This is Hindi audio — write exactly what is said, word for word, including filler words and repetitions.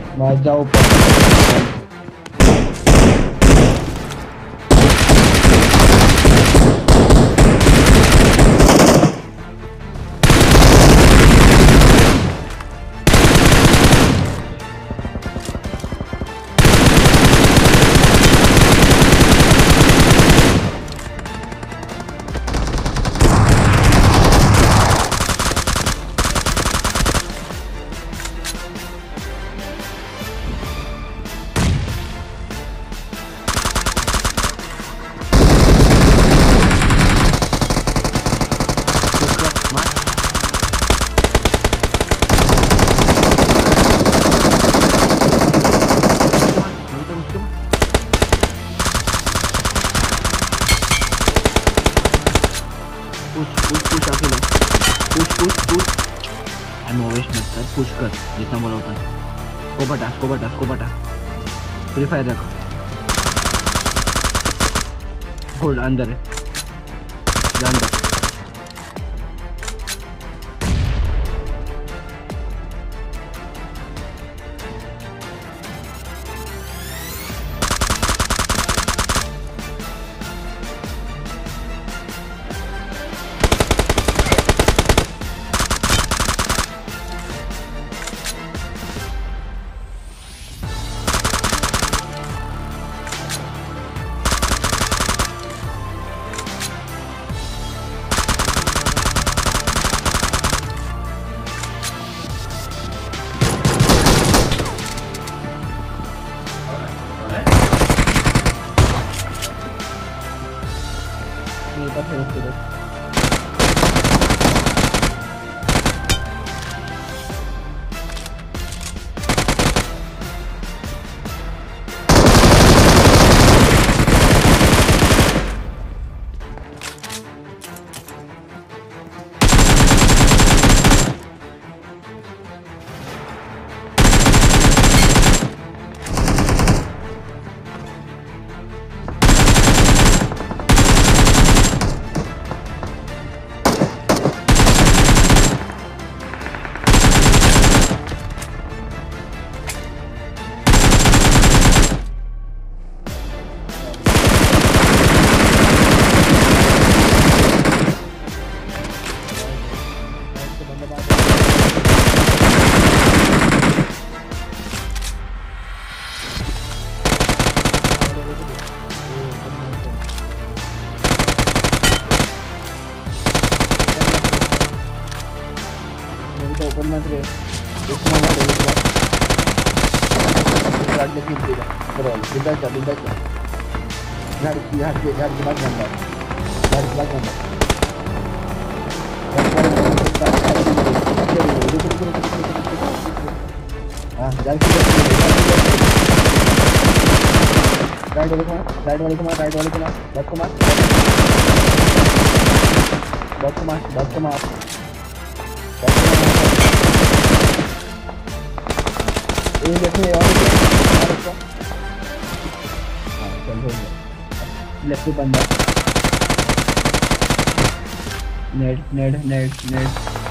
मत जाओ ऊपर। पुश कर जितना बोला होता है। को बटा को बटा को बटा फ्री फायर रख। होल्ड अंदर है अंदर। राइट वाले को मार राइट वाले को मार लेफ्ट को मार लेफ्ट को मार लेफ्ट को मार ये देखिए और इसको हां चल हो गया। लेफ्ट पे बंदा नेट नेट नेट नेट